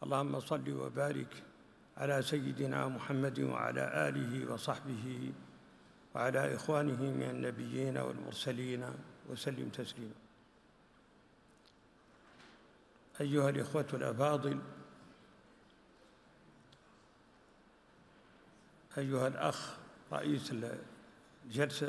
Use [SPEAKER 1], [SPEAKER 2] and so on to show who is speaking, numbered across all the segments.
[SPEAKER 1] اللهم صل وبارك على سيدنا محمد وعلى آله وصحبه وعلى إخوانه من النبيين والمرسلين وسلم تسليما. أيها الإخوة الأفاضل، أيها الأخ رئيس الجلسة،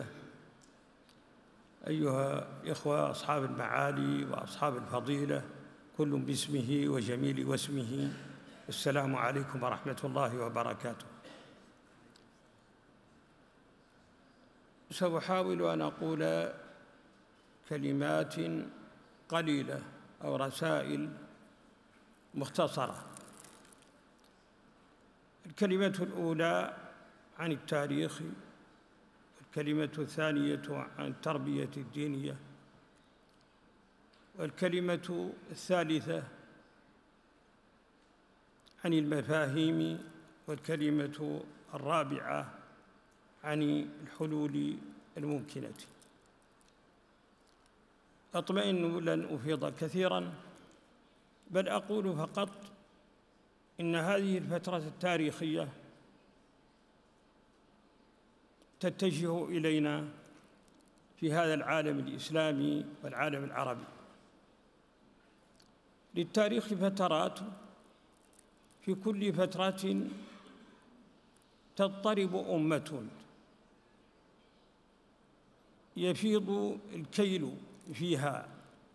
[SPEAKER 1] أيها الإخوة أصحاب المعالي وأصحاب الفضيلة، كل باسمه وجميل واسمه، السلام عليكم ورحمة الله وبركاته. سأحاول أن أقول كلمات قليلة أو رسائل مختصرة. الكلمة الأولى عن التاريخ، والكلمة الثانية عن التربية الدينية، والكلمة الثالثة عن المفاهيم، والكلمة الرابعة عن الحلول الممكنة. أطمئن لن أفيض كثيراً، بل أقول فقط إن هذه الفترة التاريخية تتجه إلينا في هذا العالم الإسلامي والعالم العربي. للتاريخ فترات، في كل فترة تضطرب أمة يفيض الكيل فيها،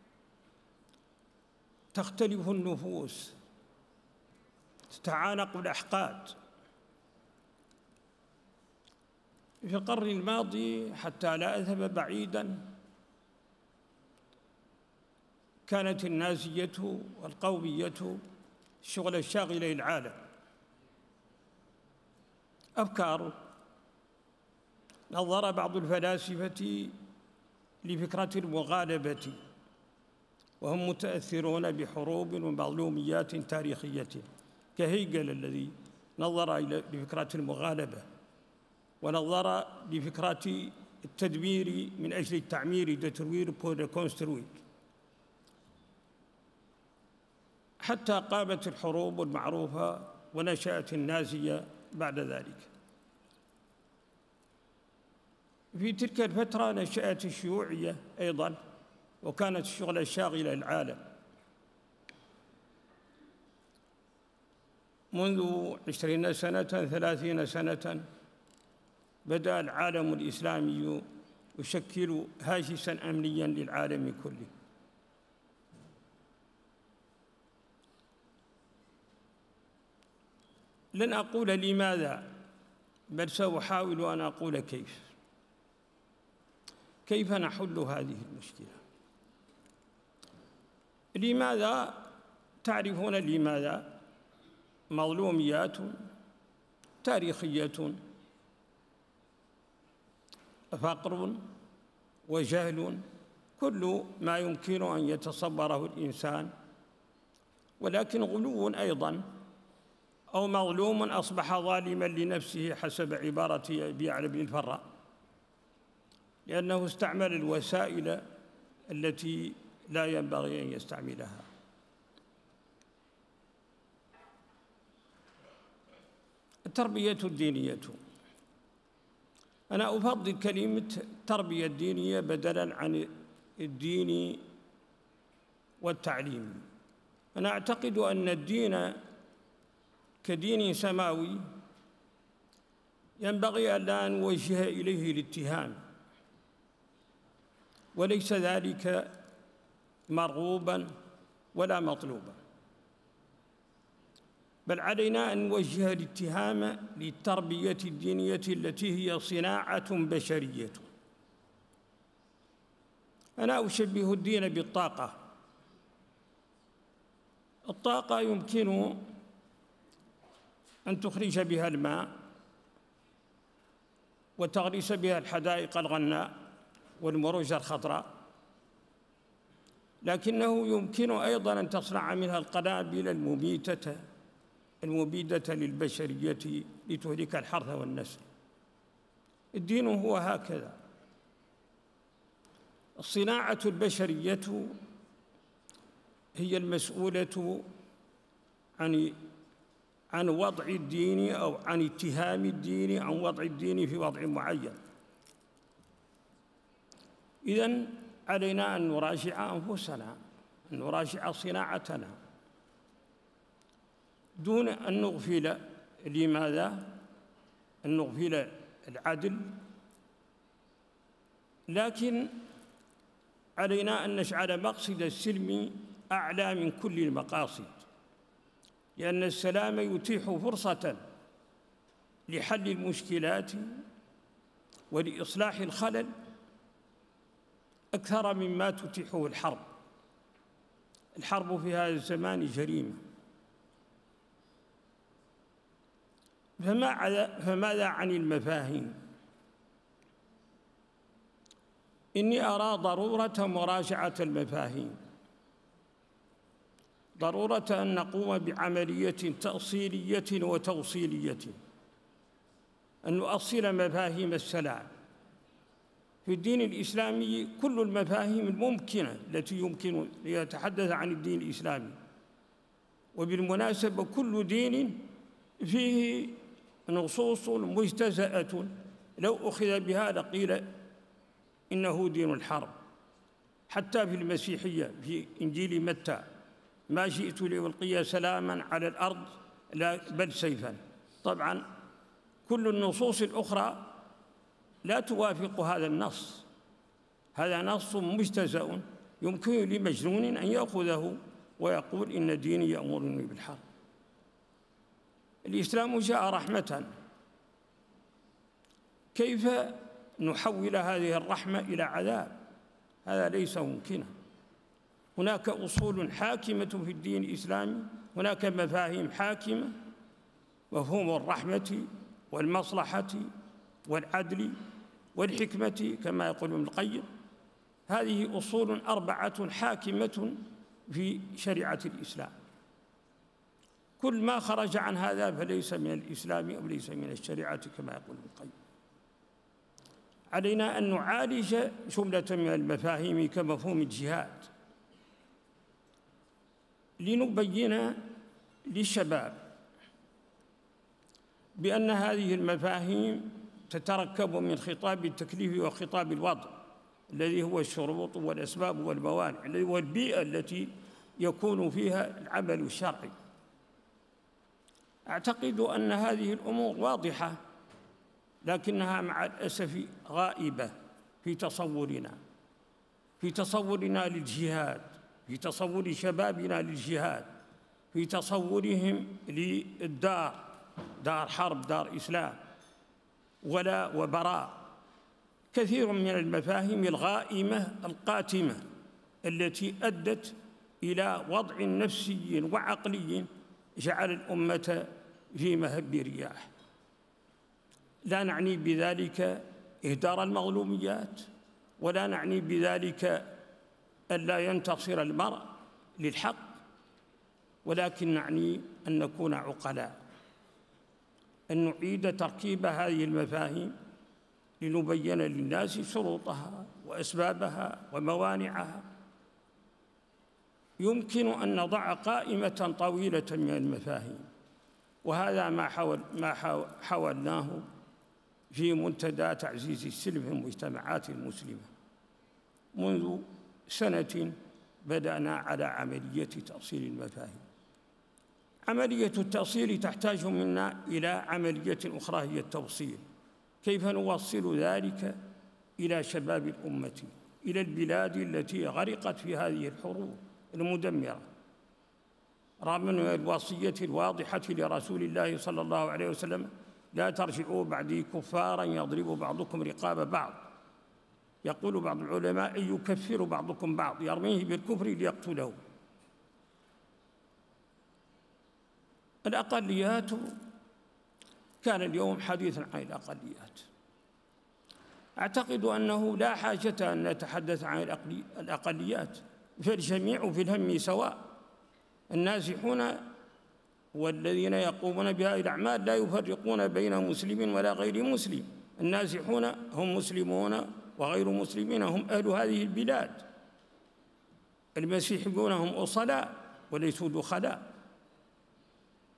[SPEAKER 1] تختلف النفوس، تتعانق الأحقاد. في القرن الماضي حتى لا أذهب بعيداً كانت النازية والقومية الشغل الشاغل للعالم. أفكار نظر بعض الفلاسفة لفكرة المغالبة، وهم متأثرون بحروب ومظلوميات تاريخية، كهيجل الذي نظر لفكرة المغالبة، ونظر لفكرة التدمير من أجل التعمير، دتروير بور كونستروير، حتى قامت الحروب المعروفة ونشأت النازية بعد ذلك. في تلك الفترة نشأت الشيوعية أيضاً، وكانت الشغلة الشاغلة للعالم. منذ 20 سنة 30 سنة بدأ العالم الإسلامي يشكل هاجساً أمنياً للعالم كله. لن أقول لماذا، بل سأحاول أن أقول كيف نحل هذه المشكلة. لماذا؟ تعرفون لماذا؟ مظلوميات تاريخية، فقر وجهل، كل ما يمكن أن يتصوره الإنسان، ولكن غلو أيضاً، أو مظلوم أصبح ظالماً لنفسه حسب عبارة أبي يعلى بن الفراء، لأنه استعمل الوسائل التي لا ينبغي أن يستعملها. التربية الدينية، أنا أفضل كلمة التربية الدينية بدلاً عن الدين والتعليم. أنا أعتقد أن الدين كدين سماوي ينبغي أن لا نوجه إليه الاتهام، وليس ذلك مرغوباً ولا مطلوباً، بل علينا أن نوجه الاتهام للتربية الدينية التي هي صناعة بشرية. أنا أشبه الدين بالطاقة. الطاقة يمكن أن تخرج بها الماء، وتغرس بها الحدائق الغناء والمروج الخضراء، لكنه يمكن أيضاً أن تصنع منها القنابل المبيدة للبشرية لتهلك الحرث والنسل. الدين هو هكذا. الصناعة البشرية هي المسؤولة عن وضع الدين أو عن اتهام الدين، عن وضع الدين في وضع معين. إذن علينا أن نراجع أنفسنا، أن نراجع صناعتنا دون أن نغفل. لماذا؟ أن نغفل العدل، لكن علينا أن نجعل مقصد السلم أعلى من كل المقاصد، لأن السلام يتيح فرصة لحل المشكلات ولإصلاح الخلل أكثر مما تتيحه الحرب. الحرب في هذا الزمان جريمة. فماذا عن المفاهيم؟ إني أرى ضرورة مراجعة المفاهيم، ضرورة أن نقوم بعملية تأصيلية وتوصيلية، أن نؤصل مفاهيم السلام. في الدين الإسلامي كل المفاهيم الممكنة التي يمكن ليتحدث عن الدين الإسلامي، وبالمناسبة كل دين فيه نصوص مجتزأة لو أخذ بها لقيل إنه دين الحرب. حتى في المسيحية في إنجيل متى: ما جئت لألقي سلاما على الأرض لا بل سيفا. طبعا كل النصوص الأخرى لا توافق هذا النص. هذا نص مجتزأ يمكن لمجنون أن يأخذه ويقول إن ديني يأمرني بالحرب. الإسلام جاء رحمة. كيف نحول هذه الرحمة إلى عذاب؟ هذا ليس ممكنا. هناك أصول حاكمة في الدين الإسلامي، هناك مفاهيم حاكمة: مفهوم الرحمة والمصلحة والعدل والحكمة كما يقول ابن القيم. هذه أصول 4 حاكمة في شريعة الإسلام. كل ما خرج عن هذا فليس من الإسلام أو ليس من الشريعة كما يقول ابن القيم. علينا أن نعالج جملة من المفاهيم كمفهوم الجهاد، لنبين للشباب بأن هذه المفاهيم تتركب من خطاب التكليف وخطاب الوضع، الذي هو الشروط والأسباب والموانع، الذي هو البيئة التي يكون فيها العمل الشرعي. أعتقد أن هذه الأمور واضحة، لكنها مع الأسف غائبة في تصورنا للجهاد، في تصور شبابنا للجهاد، في تصورهم للدار، دار حرب، دار إسلام، ولاء وبراء. كثير من المفاهيم الغائمة القاتمة التي أدت إلى وضع نفسي وعقلي جعل الأمة في مهب رياح. لا نعني بذلك إهدار المظلوميات، ولا نعني بذلك ألا ينتصر المرء للحق، ولكن نعني أن نكون عقلاء، أن نعيد تركيب هذه المفاهيم لنبين للناس شروطها وأسبابها وموانعها. يمكن أن نضع قائمة طويلة من المفاهيم، وهذا ما حاولناه في منتدى تعزيز السلم في المجتمعات المسلمة. منذ سنة بدأنا على عملية تأصيل المفاهيم. عملية التأصيل تحتاج منا إلى عملية أخرى هي التوصيل. كيف نوصل ذلك إلى شباب الأمة، إلى البلاد التي غرقت في هذه الحروب المدمرة، رغم الوصية الواضحة لرسول الله صلى الله عليه وسلم: لا ترجعوا بعدي كفارا يضرب بعضكم رقاب بعض. يقول بعض العلماء: أن يكفر بعضكم بعض، يرميه بالكفر ليقتله. الأقليات، كان اليوم حديثا عن الأقليات. أعتقد أنه لا حاجة أن نتحدث عن الأقليات، فالجميع في الهم سواء. النازحون والذين يقومون بهذه الأعمال لا يفرقون بين مسلم ولا غير مسلم. النازحون هم مسلمون وغير مسلمين، هم أهل هذه البلاد. المسيحيون هم أصلاء وليسوا دخلاء.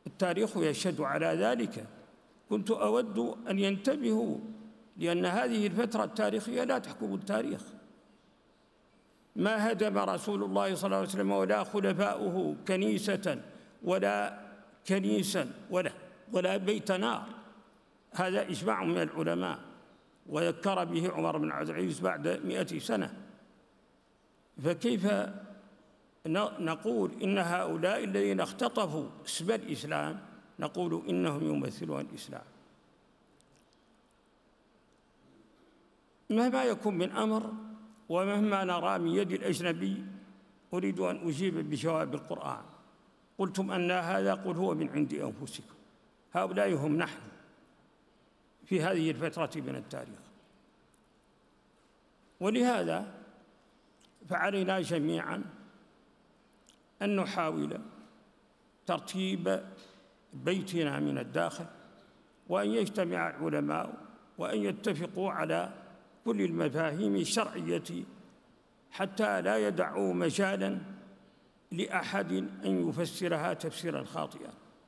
[SPEAKER 1] التاريخ يشهد على ذلك. كنت أود أن ينتبهوا، لأن هذه الفترة التاريخية لا تحكم التاريخ. ما هدم رسول الله صلى الله عليه وسلم ولا خلفاؤه كنيسة ولا كنيسا ولا بيت نار، هذا إجماع من العلماء، وذكر به عمر بن عبد العزيز بعد 100 سنة. فكيف نقول إن هؤلاء الذين اختطفوا اسم الإسلام نقول إنهم يمثلون الإسلام؟ مهما يكون من أمر ومهما نرى من يد الأجنبي، أريد أن أجيب بجواب القرآن. قلتم أن هذا، قل هو من عند أنفسكم. هؤلاء هم نحن في هذه الفترة من التاريخ. ولهذا فعلينا جميعاً أن نحاول ترتيب بيتنا من الداخل، وأن يجتمع العلماء وأن يتفقوا على كل المفاهيم الشرعية، حتى لا يدعوا مجالاً لأحد أن يفسرها تفسيراً خاطئاً،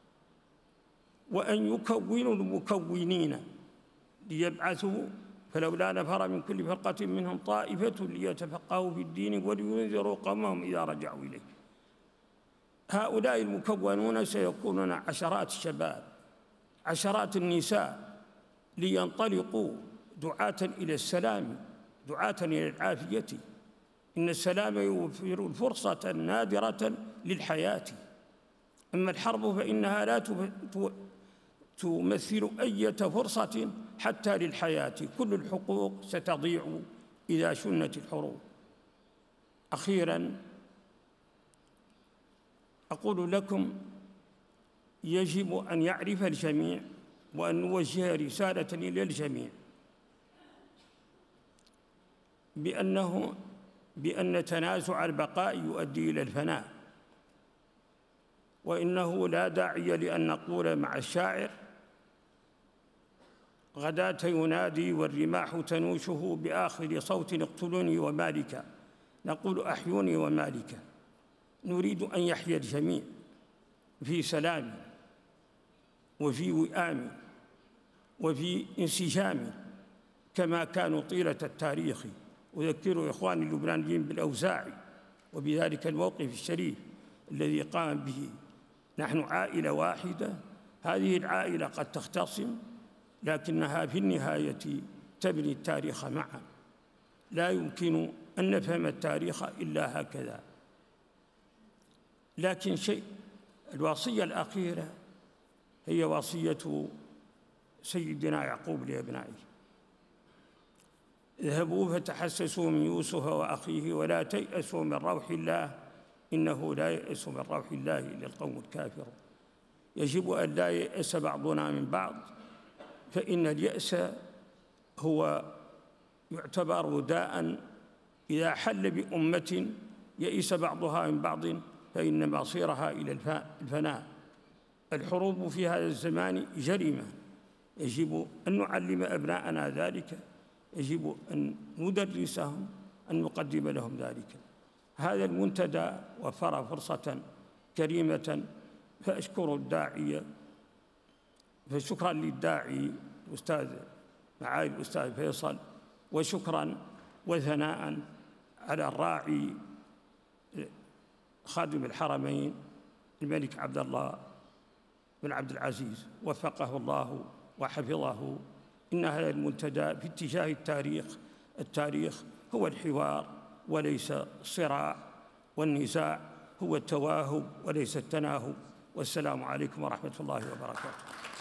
[SPEAKER 1] وأن يكونوا المكونين ليبعثوا. فلولا نفر من كل فرقة منهم طائفة ليتفقهوا في الدين ولينذروا قومهم إذا رجعوا إليه. هؤلاء المكونون سيكونون عشرات الشباب، عشرات النساء، لينطلقوا دعاة إلى السلام، دعاة إلى العافية. إن السلام يوفر فرصة نادرة للحياة، أما الحرب فإنها لا تمثل أي فرصة حتى للحياة. كل الحقوق ستضيع إذا شنت الحروب. أخيراً أقول لكم، يجب أن يعرف الجميع وأن نوجه رسالة إلى الجميع بأن تنازع البقاء يؤدي إلى الفناء، وإنه لا داعي لأن نقول مع الشاعر: غداة ينادي والرماح تنوشه بآخر صوت اقتلوني ومالك. نقول: أحيوني ومالك. نريد أن يحيا الجميع في سلام وفي وئام وفي انسجام كما كانوا طيلة التاريخ. أذكر إخواني اللبنانيين بالأوزاعي وبذلك الموقف الشريف الذي قام به. نحن عائلة واحدة، هذه العائلة قد تختصم، لكنها في النهاية تبني التاريخ معا. لا يمكن أن نفهم التاريخ إلا هكذا. لكن الوصية الأخيرة هي وصية سيدنا يعقوب لأبنائه: اذهبوا فتحسسوا من يوسف وأخيه ولا تيأسوا من روح الله إنه لا ييأس من روح الله إلا القوم الكافرون. يجب أن لا ييأس بعضنا من بعض، فإن اليأس هو يعتبر داءً إذا حل بأمة يئس بعضها من بعض فإن مصيرها إلى الفناء. الحروب في هذا الزمان جريمة، يجب أن نعلم أبناءنا ذلك، يجب أن ندرسهم، أن نقدم لهم ذلك. هذا المنتدى وفر فرصة كريمة، فأشكر الداعية، فشكرا للداعي معالي الأستاذ فيصل، وشكرا وثناء على الراعي خادم الحرمين الملك عبد الله بن عبد العزيز، وفقه الله وحفظه. إن هذا المنتدى في اتجاه التاريخ. التاريخ هو الحوار وليس الصراع، والنزاع هو التواهب وليس التناهب. والسلام عليكم ورحمة الله وبركاته.